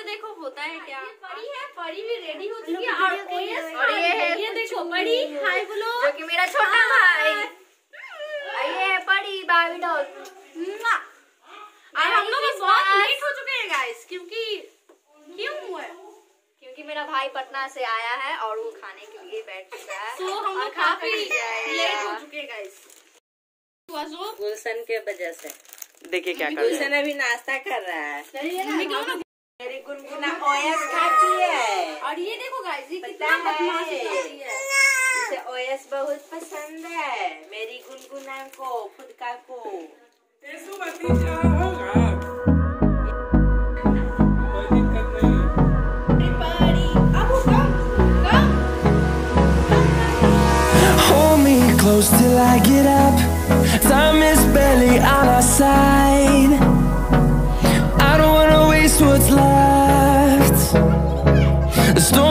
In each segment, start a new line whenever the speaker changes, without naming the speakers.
देखो होता है क्या। परी है, परी भी रेडी हो चुकी है और ये देखो परी हाय बोलो, जो कि मेरा छोटा भाई। ये है परी बाबी डॉल। और हम लोग बहुत लेट हो चुके हैं गाइस, क्योंकि मेरा भाई पटना से आया है और वो खाने के लिए बैठ चुका है। तो हम लोग काफी लेट हो चुके हैं गाइस गुलशन के वजह से। देखिए क्या कर रहा है गुलशन, अभी नाश्ता कर रहा है। मेरी गुनगुना ओएस खाती है और ये देखो गाइस ये कितना बदमाशी करती है। इसे ओएस बहुत पसंद है मेरी गुनगुना को, खुदका को।
Hold me close till I get up. Time is barely on our side. I don't wanna waste what's left. The storm.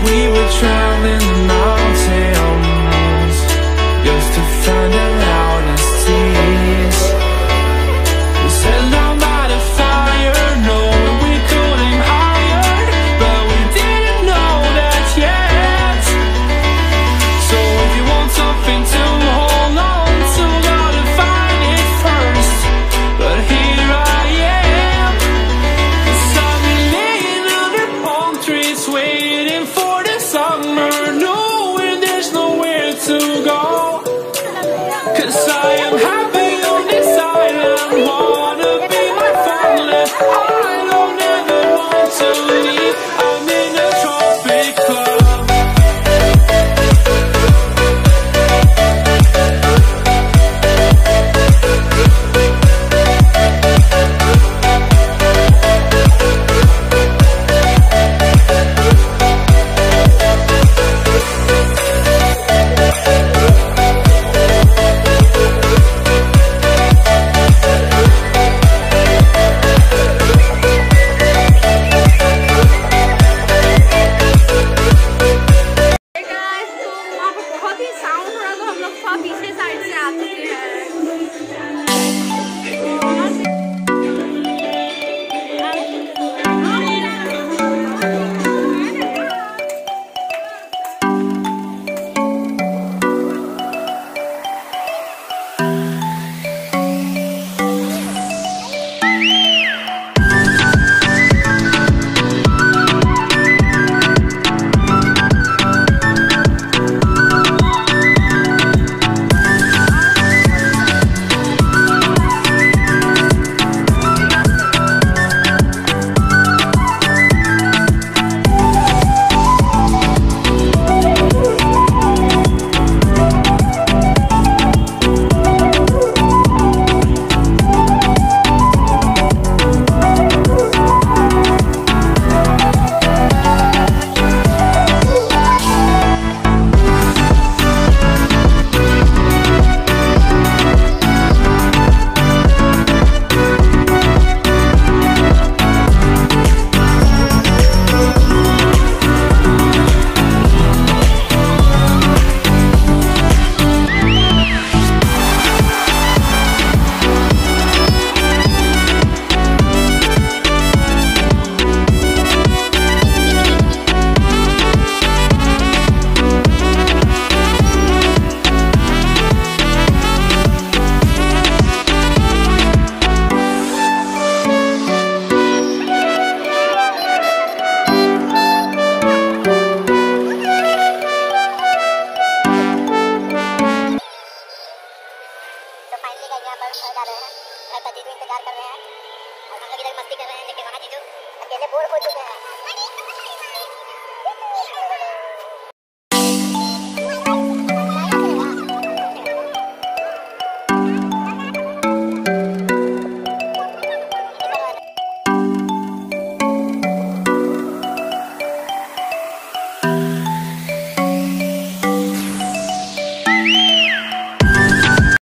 we would drown in the mountains just to find the loudest tears. We sat down by the fire, knowing we could aim higher, but we didn't know that yet. So if you want something to hold on to, gotta find it first. But here I am, 'cause I've been laying under palm trees, waiting for the summer, knowing there's nowhere to go. 'Cause I am happy on this island, wanna be my fatherland. I don't ever want to leave, I'm in a tropic club.
पीछे side से आ चुके हैं।
जा रहे हैं, मेरा पति भी इंतजार कर रहे हैं और हम लोग इधर मस्ती कर रहे हैं, लेकिन वहाँ जीजू अकेले बोर हो चुके हैं।